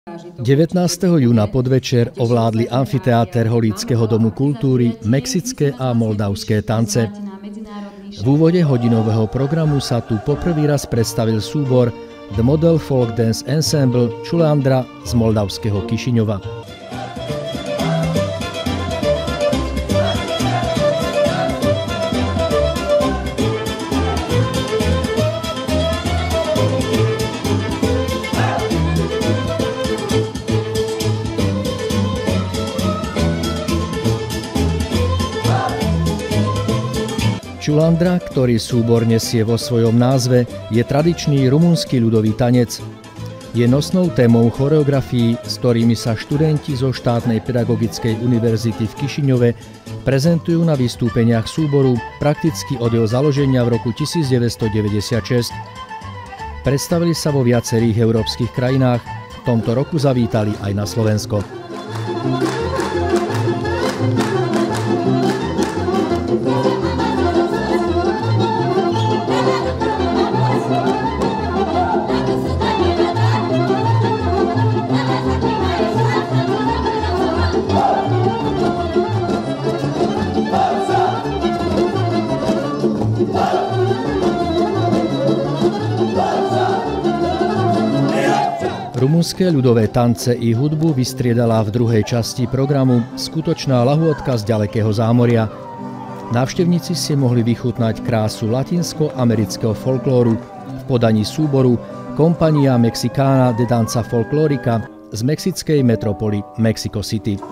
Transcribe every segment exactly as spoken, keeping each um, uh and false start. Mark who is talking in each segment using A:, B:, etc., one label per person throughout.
A: devätnásteho júna podvečer ovládli amfiteáter Holíckeho domu kultúry mexické a moldavské tance. V úvode hodinového programu sa tu poprvý raz predstavil súbor The Model Folk Dance Ensemble Čulandra z moldavského Kišiňova. Čulandra, ktorý súbor nesie vo svojom názve, je tradičný rumunský ľudový tanec. Je nosnou témou choreografií, s ktorými sa študenti zo štátnej pedagogickej univerzity v Kišiňove prezentujú na vystúpeniach súboru prakticky od jeho založenia v roku tisícdeväťstodeväťdesiatšesť. Predstavili sa vo viacerých európskych krajinách, v tomto roku zavítali aj na Slovensko. Rumunské ľudové tance i hudbu vystriedala v druhej časti programu skutočná lahôdka z ďalekého zámoria. Návštevníci si mohli vychutnať krásu latinsko-amerického folklóru v podaní súboru Compañía Mexicana de Danza Folklórica z mexickej metropoly Mexico City.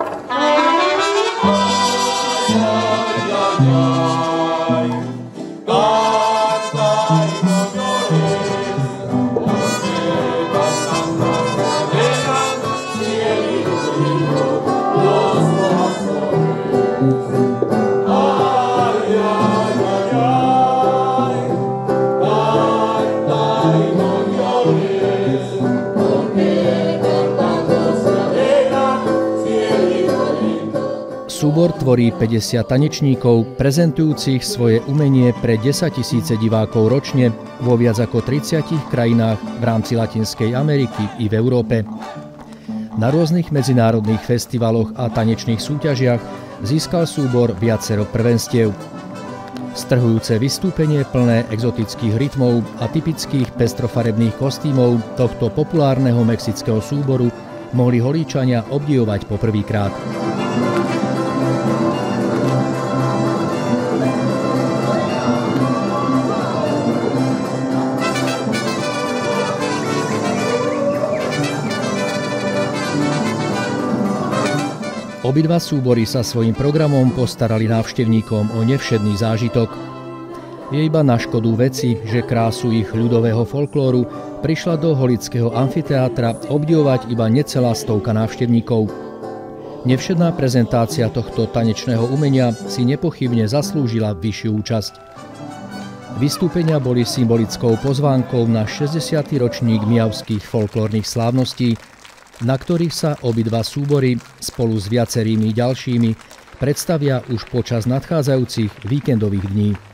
A: Súbor tvorí päťdesiat tanečníkov, prezentujúcich svoje umenie pre desaťtisíce divákov ročne vo viac ako tridsiatich krajinách v rámci Latinskej Ameriky i v Európe. Na rôznych medzinárodných festivaloch a tanečných súťažiach získal súbor viacero prvenstiev. Strhujúce vystúpenie plné exotických rytmov a typických pestrofarebných kostýmov tohto populárneho mexického súboru mohli Holíčania obdivovať poprvýkrát. Obidva súbory sa svojím programom postarali návštevníkom o nevšedný zážitok. Je iba na škodu veci, že krásu ich ľudového folklóru prišla do Holíckeho amfiteátra obdivovať iba necelá stovka návštevníkov. Nevšedná prezentácia tohto tanečného umenia si nepochybne zaslúžila vyššiu účasť. Vystúpenia boli symbolickou pozvánkou na šesťdesiaty ročník mijavských folklórnych slávností, na ktorých sa obidva súbory spolu s viacerými ďalšími predstavia už počas nadchádzajúcich víkendových dní.